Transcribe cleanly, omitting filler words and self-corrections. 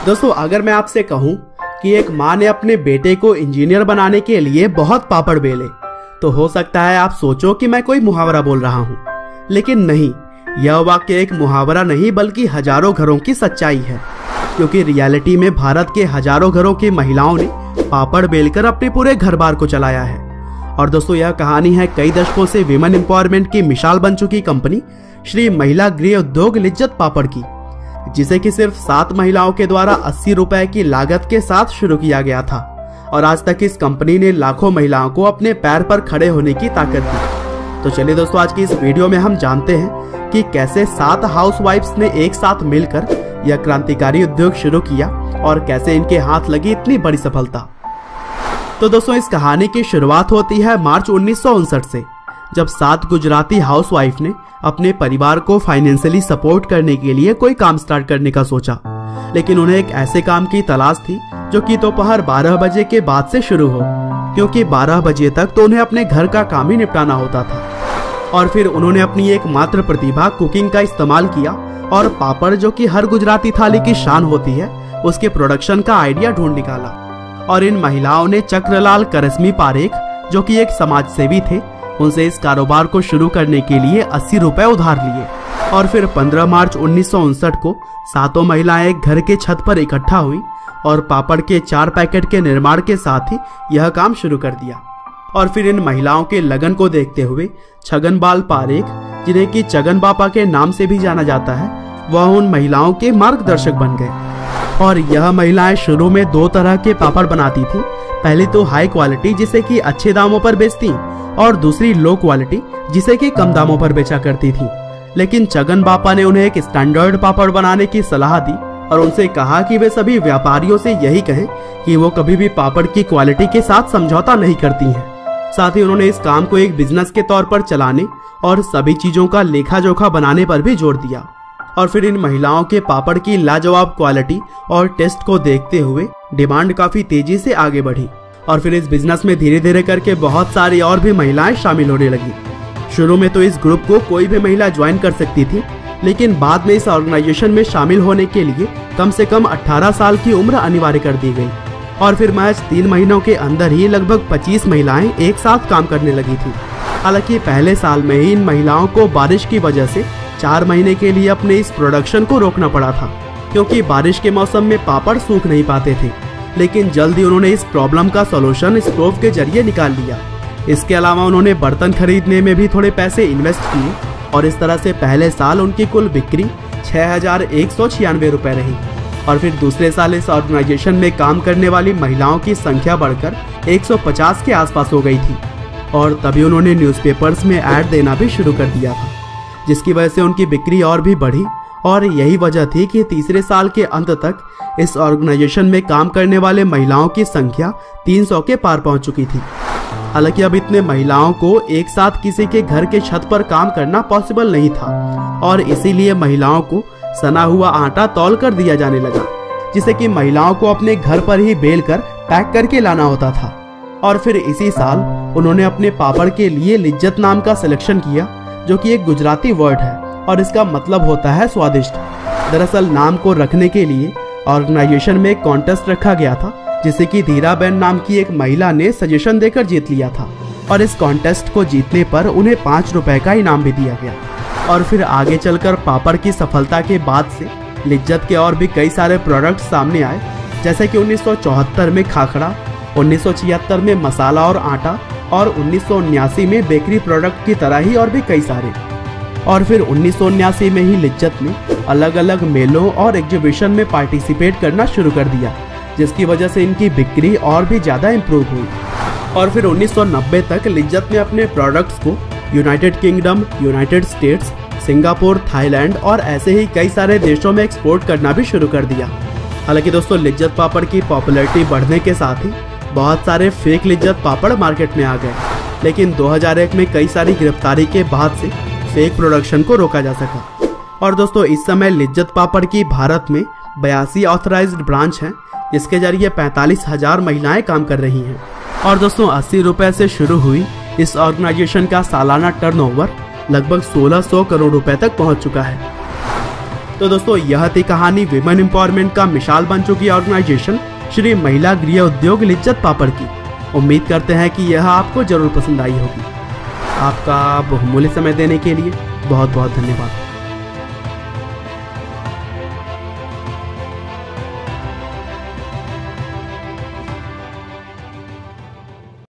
दोस्तों अगर मैं आपसे कहूं कि एक माँ ने अपने बेटे को इंजीनियर बनाने के लिए बहुत पापड़ बेले, तो हो सकता है आप सोचो कि मैं कोई मुहावरा बोल रहा हूं, लेकिन नहीं, यह वाक्य एक मुहावरा नहीं बल्कि हजारों घरों की सच्चाई है। क्योंकि रियलिटी में भारत के हजारों घरों की महिलाओं ने पापड़ बेलकर अपने पूरे घर बार को चलाया है। और दोस्तों यह कहानी है कई दशकों से विमेन एम्पावरमेंट की मिसाल बन चुकी कंपनी श्री महिला गृह उद्योग लिज्जत पापड़ की, जिसे कि सिर्फ 7 महिलाओं के द्वारा 80 रुपए की लागत के साथ शुरू किया गया था। और आज तक इस कंपनी ने लाखों महिलाओं को अपने पैर पर खड़े होने की ताकत दी। तो चलिए दोस्तों, आज की इस वीडियो में हम जानते हैं कि कैसे 7 हाउसवाइफ्स ने एक साथ मिलकर यह क्रांतिकारी उद्योग शुरू किया और कैसे इनके हाथ लगी इतनी बड़ी सफलता। तो दोस्तों इस कहानी की शुरुआत होती है मार्च 1959 से, जब 7 गुजराती हाउसवाइफ ने अपने परिवार को फाइनेंशियली सपोर्ट करने के लिए कोई काम स्टार्ट करने का सोचा। लेकिन उन्हें एक ऐसे काम की तलाश थी जो कि दोपहर 12 बजे के बाद से शुरू हो, क्योंकि 12 बजे तक तो उन्हें अपने घर का काम ही निपटाना होता था। और फिर उन्होंने अपनी एकमात्र प्रतिभा कुकिंग का इस्तेमाल किया और पापड़, जो कि हर गुजराती थाली की शान होती है, उसके प्रोडक्शन का आइडिया ढूंढ निकाला। और इन महिलाओं ने चक्रलाल करस्मी पारेख, जो कि एक समाज सेवी थे, उनसे इस कारोबार को शुरू करने के लिए 80 रुपए उधार लिए। और फिर 15 मार्च 1959 को 7 महिलाएं एक घर के छत पर इकट्ठा हुई और पापड़ के 4 पैकेट के निर्माण के साथ ही यह काम शुरू कर दिया। और फिर इन महिलाओं के लगन को देखते हुए छगनबाल पारेख, जिन्हें कि छगन बापा के नाम से भी जाना जाता है, वह उन महिलाओं के मार्गदर्शक बन गए। और यह महिलाएं शुरू में 2 तरह के पापड़ बनाती थी। पहली तो हाई क्वालिटी, जिसे कि अच्छे दामों पर बेचती, और दूसरी लो क्वालिटी, जिसे कि कम दामों पर बेचा करती थी। लेकिन छगन बापा ने उन्हें एक स्टैंडर्ड पापड़ बनाने की सलाह दी और उनसे कहा कि वे सभी व्यापारियों से यही कहें कि वो कभी भी पापड़ की क्वालिटी के साथ समझौता नहीं करती हैं। साथ ही उन्होंने इस काम को एक बिजनेस के तौर पर चलाने और सभी चीजों का लेखा जोखा बनाने पर भी जोर दिया। और फिर इन महिलाओं के पापड़ की लाजवाब क्वालिटी और टेस्ट को देखते हुए डिमांड काफी तेजी से आगे बढ़ी। और फिर इस बिजनेस में धीरे धीरे करके बहुत सारी और भी महिलाएं शामिल होने लगी। शुरू में तो इस ग्रुप को कोई भी महिला ज्वाइन कर सकती थी, लेकिन बाद में इस ऑर्गेनाइजेशन में शामिल होने के लिए कम से कम 18 साल की उम्र अनिवार्य कर दी गई। और फिर महज 3 महीनों के अंदर ही लगभग 25 महिलाएं एक साथ काम करने लगी थी। हालांकि पहले साल में ही इन महिलाओं को बारिश की वजह से 4 महीने के लिए अपने इस प्रोडक्शन को रोकना पड़ा था, क्योंकि बारिश के मौसम में पापड़ सूख नहीं पाते थे। लेकिन जल्दी उन्होंने इस प्रॉब्लम का सॉल्यूशन स्टोव के जरिए निकाल लिया। इसके अलावा उन्होंने बर्तन खरीदने में भी थोड़े पैसे इन्वेस्ट किए और इस तरह से पहले साल उनकी कुल बिक्री 6196 रुपए रही। और फिर दूसरे साल इस ऑर्गेनाइजेशन में काम करने वाली महिलाओं की संख्या बढ़कर 150 के आसपास हो गई थी। और तभी उन्होंने न्यूज़पेपर्स में ऐड देना भी शुरू कर दिया था, जिसकी वजह से उनकी बिक्री और भी बढ़ी। और यही वजह थी कि तीसरे साल के अंत तक इस ऑर्गेनाइजेशन में काम करने वाले महिलाओं की संख्या 300 के पार पहुंच चुकी थी। हालांकि अब इतने महिलाओं को एक साथ किसी के घर के छत पर काम करना पॉसिबल नहीं था और इसीलिए महिलाओं को सना हुआ आटा तौल कर दिया जाने लगा, जिसे कि महिलाओं को अपने घर पर ही बेल कर पैक करके लाना होता था। और फिर इसी साल उन्होंने अपने पापड़ के लिए लिज्जत नाम का सिलेक्शन किया, जो कि एक गुजराती वर्ड है और इसका मतलब होता है स्वादिष्ट। दरअसल नाम को रखने के लिए ऑर्गेनाइजेशन में एक कॉन्टेस्ट रखा गया था, जिसे कि धीराबेन नाम की एक महिला ने सजेशन देकर जीत लिया था। और इस कॉन्टेस्ट को जीतने पर उन्हें 5 रुपए का इनाम भी दिया गया। और फिर आगे चलकर पापड़ की सफलता के बाद से लिज्जत के और भी कई सारे प्रोडक्ट्स सामने आए, जैसे कि 1974 में खाखड़ा, 1976 में मसाला और आटा और 1979 में बेकरी प्रोडक्ट की तरह ही और भी कई सारे। और फिर 1979 में ही लिज्जत ने अलग अलग मेलों और एग्जीबिशन में पार्टिसिपेट करना शुरू कर दिया, जिसकी वजह से इनकी बिक्री और भी ज़्यादा इम्प्रूव हुई। और फिर 1990 तक लिज्जत ने अपने प्रोडक्ट्स को United Kingdom, United States, Singapore, Thailand और ऐसे ही कई सारे देशों में एक्सपोर्ट करना भी शुरू कर दिया। हालांकि दोस्तों लिज्जत पापड़ की पॉपुलैरिटी बढ़ने के साथ ही बहुत सारे फेक लिज्जत पापड़ मार्केट में आ गए, लेकिन 2001 में कई सारी गिरफ्तारी के बाद से फेक प्रोडक्शन को रोका जा सका। और दोस्तों इस समय लिज्जत पापड़ की भारत में 82 ऑथराइज्ड ब्रांच हैं, जिसके जरिए 45,000 महिलाएं काम कर रही हैं। और दोस्तों 80 रुपए से शुरू हुई इस ऑर्गेनाइजेशन का सालाना टर्नओवर लगभग 1600 करोड़ रुपए तक पहुंच चुका है। तो दोस्तों यह थी कहानी विमेन एम्पावरमेंट का मिसाल बन चुकी ऑर्गेनाइजेशन श्री महिला गृह उद्योग लिज्जत पापड़ की। उम्मीद करते हैं कि यह आपको जरूर पसंद आई होगी। आपका बहुमूल्य समय देने के लिए बहुत बहुत धन्यवाद।